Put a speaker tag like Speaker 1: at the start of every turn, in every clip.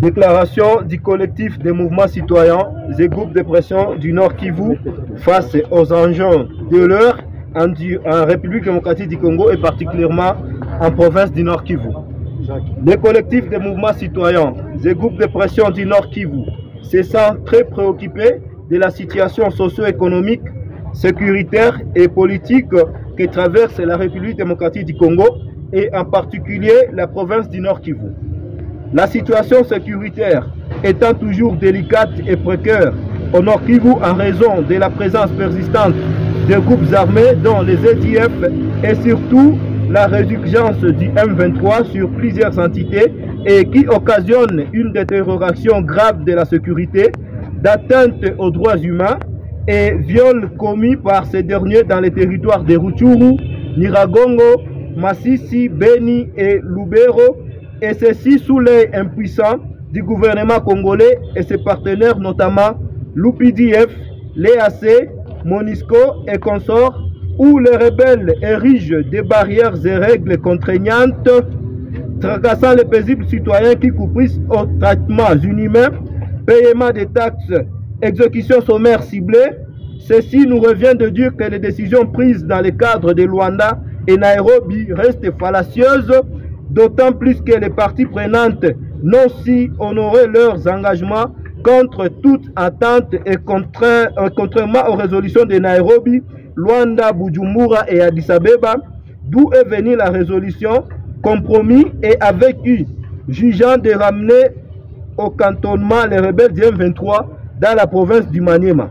Speaker 1: Déclaration du collectif des mouvements citoyens et groupes de pression du Nord Kivu face aux enjeux de l'heure en République démocratique du Congo et particulièrement en province du Nord Kivu. Le collectif des mouvements citoyens et groupes de pression du Nord Kivu se sent très préoccupé de la situation socio-économique, sécuritaire et politique que traverse la République démocratique du Congo et en particulier la province du Nord Kivu. La situation sécuritaire étant toujours délicate et précaire au Nord Kivu en raison de la présence persistante de groupes armés dont les EDF et surtout la résurgence du M23 sur plusieurs entités et qui occasionne une détérioration grave de la sécurité, d'atteinte aux droits humains et viols commis par ces derniers dans les territoires de Rutshuru, Nyiragongo, Masisi, Beni et Lubero, et ceci sous l'œil impuissant du gouvernement congolais et ses partenaires, notamment l'UPDF, l'EAC, MONUSCO et consorts, où les rebelles érigent des barrières et règles contraignantes, tracassant les paisibles citoyens qui coupissent aux traitements inhumains, paiement des taxes, exécution sommaire ciblée. Ceci nous revient de dire que les décisions prises dans le cadre de Luanda et Nairobi restent fallacieuses, d'autant plus que les parties prenantes n'ont si honoré leurs engagements contre toute attente et contrairement aux résolutions de Nairobi, Luanda, Bujumbura et Addis Abeba, d'où est venue la résolution compromis et avec eu, jugeant de ramener au cantonnement les rebelles du M23 dans la province du Maniema.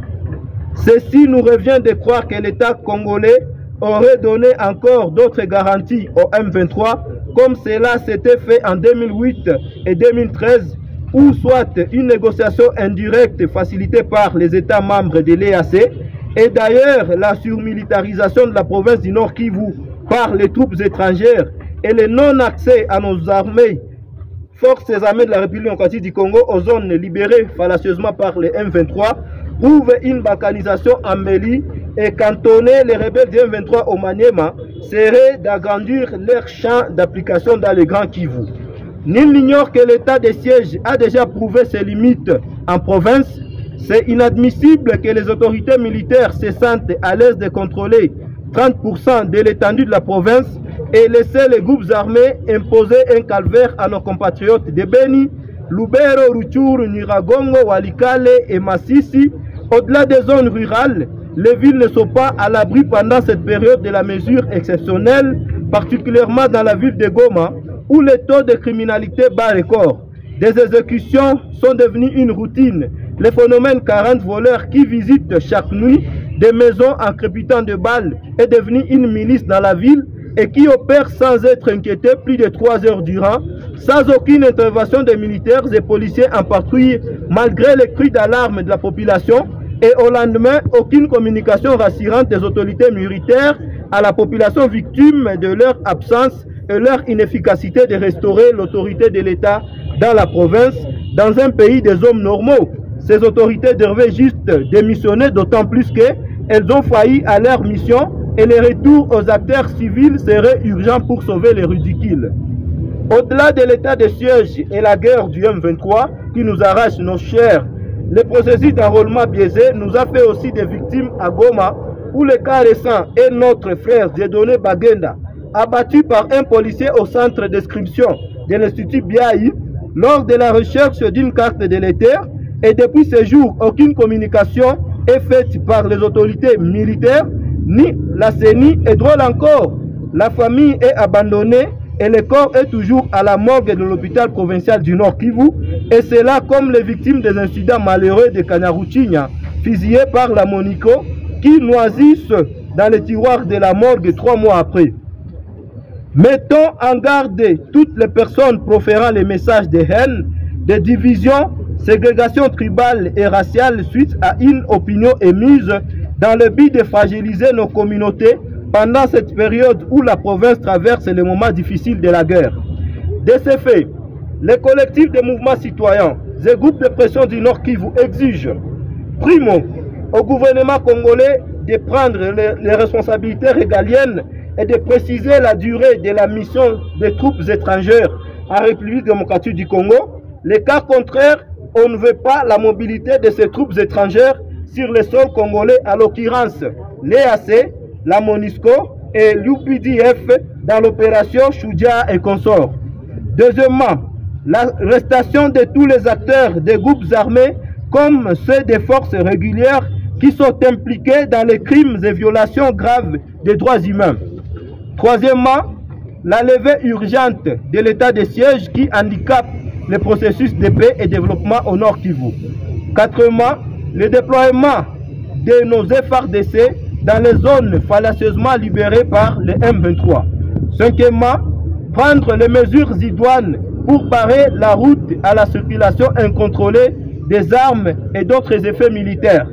Speaker 1: Ceci nous revient de croire que l'État congolais aurait donné encore d'autres garanties au M23, comme cela s'était fait en 2008 et 2013, ou soit une négociation indirecte facilitée par les États membres de l'EAC, et d'ailleurs la surmilitarisation de la province du Nord Kivu par les troupes étrangères et le non-accès à nos armées, forces armées de la République démocratique du Congo aux zones libérées fallacieusement par les M23, prouve une balkanisation embellie et cantonner les rebelles du M23 au Maniema serait d'agrandir leur champ d'application dans les Grands Kivu. Nul n'ignore que l'état de siège a déjà prouvé ses limites en province. C'est inadmissible que les autorités militaires se sentent à l'aise de contrôler 30% de l'étendue de la province et laisser les groupes armés imposer un calvaire à nos compatriotes de Beni, Lubero, Rutshuru, Nyiragongo, Walikale et Masisi. Au-delà des zones rurales, les villes ne sont pas à l'abri pendant cette période de la mesure exceptionnelle, particulièrement dans la ville de Goma, où les taux de criminalité bat record. Des exécutions sont devenues une routine. Le phénomène 40 voleurs qui visitent chaque nuit des maisons en crépitant de balles est devenu une milice dans la ville et qui opère sans être inquiété plus de 3 heures durant, sans aucune intervention des militaires et policiers en patrouille, malgré les cris d'alarme de la population, et au lendemain, aucune communication rassurante des autorités militaires à la population victime de leur absence et leur inefficacité de restaurer l'autorité de l'État dans la province, dans un pays des hommes normaux. Ces autorités devaient juste démissionner, d'autant plus qu'elles ont failli à leur mission et le retour aux acteurs civils serait urgent pour sauver les ridicules. Au-delà de l'état de siège et la guerre du M23 qui nous arrache nos chairs, le processus d'enrôlement biaisé nous a fait aussi des victimes à Goma, où le cas récent est notre frère Dieudonné Bagenda, abattu par un policier au centre d'inscription de l'Institut Biaï lors de la recherche d'une carte d'électeur, et depuis ce jour, aucune communication est faite par les autorités militaires, ni la CENI, et drôle encore, la famille est abandonnée et le corps est toujours à la morgue de l'hôpital provincial du Nord Kivu, et c'est là comme les victimes des incidents malheureux de Kanyaruchinya, fusillés par la MONUSCO, qui noisissent dans les tiroirs de la morgue 3 mois après. Mettons en garde toutes les personnes proférant les messages de haine, de division, ségrégation tribale et raciale suite à une opinion émise dans le but de fragiliser nos communautés pendant cette période où la province traverse les moments difficiles de la guerre. De ce fait, les collectifs de mouvements citoyens et groupes de pression du Nord Kivu exigent, primo, au gouvernement congolais de prendre les responsabilités régaliennes et de préciser la durée de la mission des troupes étrangères en République démocratique du Congo, Les cas contraires, on ne veut pas la mobilité de ces troupes étrangères sur le sol congolais, à l'occurrence l'EAC, la MONUSCO et l'UPDF dans l'opération Shujaa et consorts. Deuxièmement, l'arrestation de tous les acteurs des groupes armés comme ceux des forces régulières qui sont impliqués dans les crimes et violations graves des droits humains. Troisièmement, la levée urgente de l'état de siège qui handicape le processus de paix et développement au Nord Kivu. Quatrièmement, le déploiement de nos FARDC dans les zones fallacieusement libérées par le M23. Cinquièmement, prendre les mesures idoines pour barrer la route à la circulation incontrôlée des armes et d'autres effets militaires.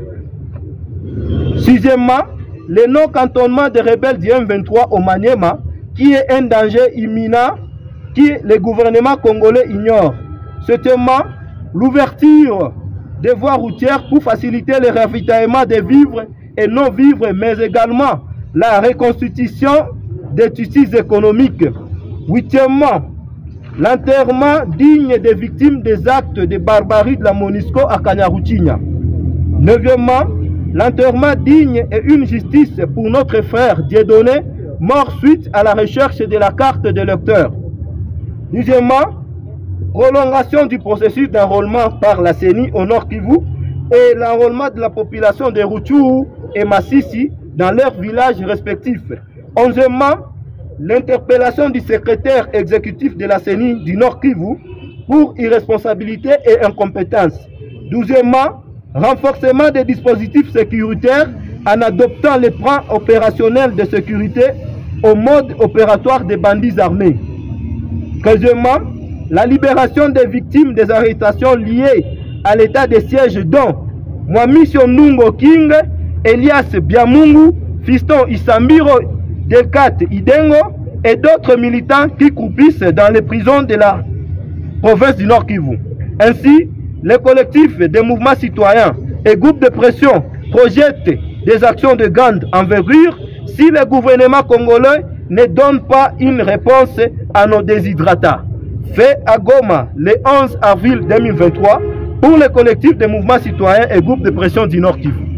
Speaker 1: Sixièmement, le non-cantonnement des rebelles du M23 au Maniema, qui est un danger imminent que le gouvernement congolais ignore. Septièmement, l'ouverture des voies routières pour faciliter le ravitaillement des vivres et non-vivres, mais également la reconstitution des tissus économiques. Huitièmement, l'enterrement digne des victimes des actes de barbarie de la MONUSCO à Kanyaruchinya. Neuvièmement, l'enterrement digne et une justice pour notre frère Dieudonné, mort suite à la recherche de la carte de lecteur. Dixièmement, prolongation du processus d'enrôlement par la CENI au Nord Kivu et l'enrôlement de la population de Rutshuru et Masisi dans leurs villages respectifs. Onzièmement, l'interpellation du secrétaire exécutif de la CENI du Nord Kivu pour irresponsabilité et incompétence. Douzièmement, renforcement des dispositifs sécuritaires en adoptant les plans opérationnels de sécurité au mode opératoire des bandits armés. Treizièmement, la libération des victimes des arrestations liées à l'état de siège dont Mwami Sionungo King, Elias Biamungu, Fiston Isambiro, Delcat Idengo et d'autres militants qui croupissent dans les prisons de la province du Nord Kivu. Ainsi, les collectifs des mouvements citoyens et groupes de pression projettent des actions de grande envergure si le gouvernement congolais ne donne pas une réponse à nos déshydratats. Fait à Goma le 11 avril 2023 pour les collectifs des mouvements citoyens et groupes de pression du Nord Kivu.